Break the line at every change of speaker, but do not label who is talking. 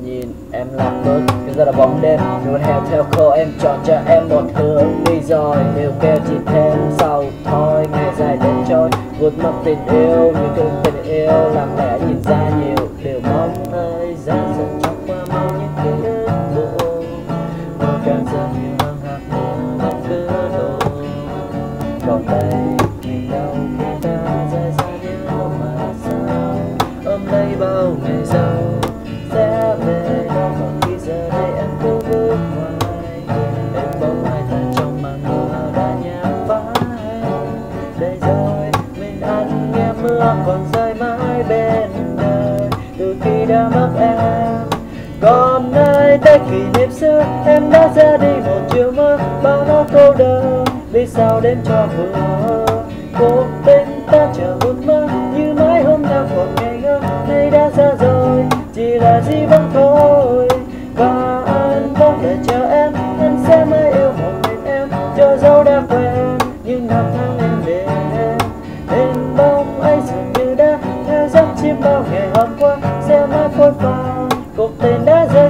nhìn em lạc bước bây giờ là bóng đêm luôn heo theo cô em chọn cho em một hướng đi rồi yêu kêu chỉ thêm sau thôi ngày dài đến trôi vụt mất tình yêu như cơn tình yêu lặng lẽ nhìn ra nhiều điều mong thời gian dần trong qua mau những ký ức buồn mưa càng rơi nhiều hơn hạt mưa vẫn cứ đổ còn đây mình đâu khi ta rời xa nhau mà sao ôm lấy bao ngày sau sẽ về đâu còn khi giờ đây em cứ bước ngoài em bóng hai ta trong màn mưa đã nhạt phai đây rồi mình ăn nghe mưa còn rơi mãi bên đời từ khi đã mất em còn nơi đây kỷ niệm xưa em đã ra đi một chiều mơ bao nó cô đơn vì sao đêm cho vừa cuộc tình ta chờ một mơ như mãi hôm nào còn ngày ngơ nay đã xa rồi chỉ là gì vẫn thôi và anh vẫn đợi chờ em sẽ mãi yêu một mình em cho dẫu đã quen nhưng năm tháng em để hình bóng ấy dường như đã theo dõi chim bao ngày hôm qua sẽ mãi phôi pha cuộc tình đã rơi